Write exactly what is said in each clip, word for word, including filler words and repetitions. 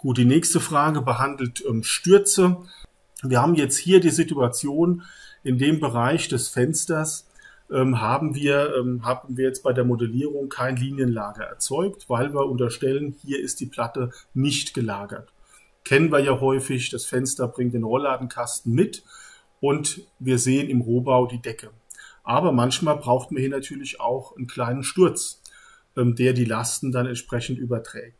Gut, die nächste Frage behandelt ähm, Stürze. Wir haben jetzt hier die Situation, in dem Bereich des Fensters ähm, haben wir, ähm, haben wir jetzt bei der Modellierung kein Linienlager erzeugt, weil wir unterstellen, hier ist die Platte nicht gelagert. Kennen wir ja häufig, das Fenster bringt den Rollladenkasten mit und wir sehen im Rohbau die Decke. Aber manchmal braucht man hier natürlich auch einen kleinen Sturz, ähm, der die Lasten dann entsprechend überträgt.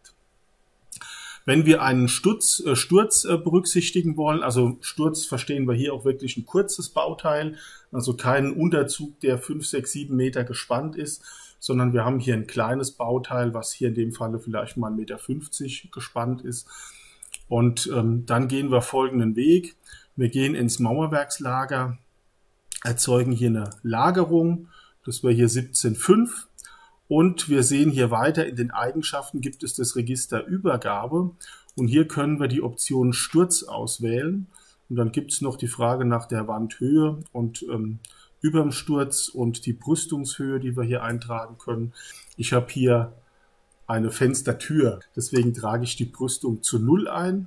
Wenn wir einen Sturz, äh, Sturz äh, berücksichtigen wollen, also Sturz verstehen wir hier auch wirklich ein kurzes Bauteil, also keinen Unterzug, der fünf, sechs, sieben Meter gespannt ist, sondern wir haben hier ein kleines Bauteil, was hier in dem Falle vielleicht mal ein Meter fünfzig gespannt ist. Und ähm, dann gehen wir folgenden Weg. Wir gehen ins Mauerwerkslager, erzeugen hier eine Lagerung, das wäre hier siebzehn Komma fünf. Und wir sehen hier weiter, in den Eigenschaften gibt es das Register Übergabe und hier können wir die Option Sturz auswählen und dann gibt es noch die Frage nach der Wandhöhe und ähm, überm Sturz und die Brüstungshöhe, die wir hier eintragen können. Ich habe hier eine Fenstertür, deswegen trage ich die Brüstung zu null ein.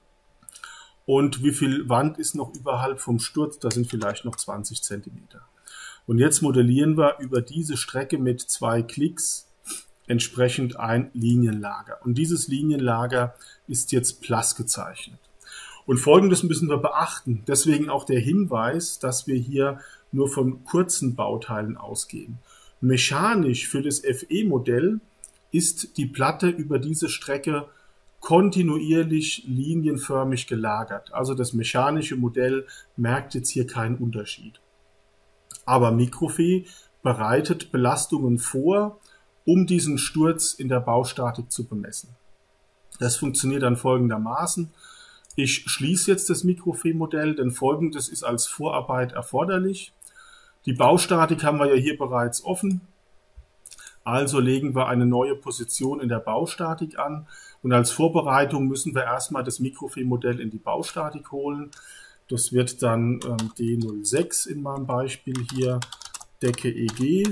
Und wie viel Wand ist noch überhalb vom Sturz? Das sind vielleicht noch zwanzig Zentimeter. Und jetzt modellieren wir über diese Strecke mit zwei Klicks entsprechend ein Linienlager. Und dieses Linienlager ist jetzt blass gezeichnet. Und Folgendes müssen wir beachten. Deswegen auch der Hinweis, dass wir hier nur von kurzen Bauteilen ausgehen. Mechanisch für das F E-Modell ist die Platte über diese Strecke kontinuierlich linienförmig gelagert. Also das mechanische Modell merkt jetzt hier keinen Unterschied. Aber Microfe bereitet Belastungen vor, um diesen Sturz in der Baustatik zu bemessen. Das funktioniert dann folgendermaßen. Ich schließe jetzt das Microfe-Modell, denn Folgendes ist als Vorarbeit erforderlich. Die Baustatik haben wir ja hier bereits offen. Also legen wir eine neue Position in der Baustatik an. Und als Vorbereitung müssen wir erstmal das Microfe-Modell in die Baustatik holen. Das wird dann ähm, D null sechs in meinem Beispiel hier, Decke E G.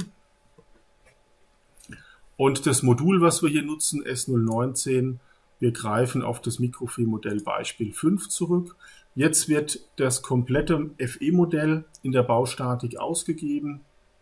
Und das Modul, was wir hier nutzen, S null neunzehn, wir greifen auf das Microfe-Modell Beispiel fünf zurück. Jetzt wird das komplette F E-Modell in der Baustatik ausgegeben.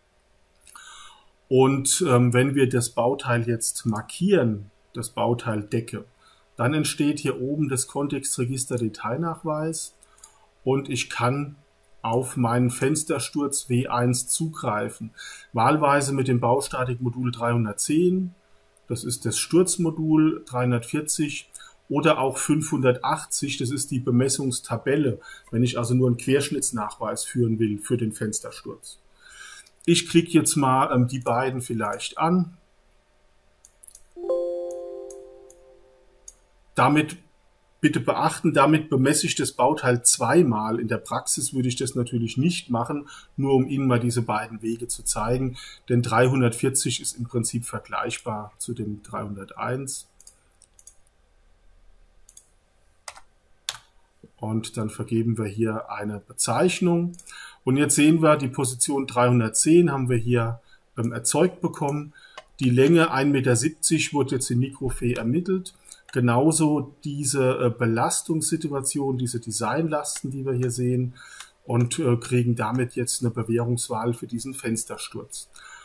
Und ähm, wenn wir das Bauteil jetzt markieren, das Bauteil Decke, dann entsteht hier oben das Kontextregister Detailnachweis. Und ich kann auf meinen Fenstersturz W eins zugreifen. Wahlweise mit dem Baustatikmodul dreihundertzehn, das ist das Sturzmodul dreihundertvierzig oder auch fünfhundertachtzig, das ist die Bemessungstabelle, wenn ich also nur einen Querschnittsnachweis führen will für den Fenstersturz. Ich klicke jetzt mal ähm, die beiden vielleicht an. Damit Bitte beachten, damit bemesse ich das Bauteil zweimal. In der Praxis würde ich das natürlich nicht machen, nur um Ihnen mal diese beiden Wege zu zeigen. Denn dreihundertvierzig ist im Prinzip vergleichbar zu dem dreihunderteins. Und dann vergeben wir hier eine Bezeichnung. Und jetzt sehen wir, die Position dreihundertzehn haben wir hier ähm, erzeugt bekommen. Die Länge ein Meter siebzig wurde jetzt in Microfe ermittelt. Genauso diese äh, Belastungssituation, diese Designlasten, die wir hier sehen und äh, kriegen damit jetzt eine Bewährungswahl für diesen Fenstersturz.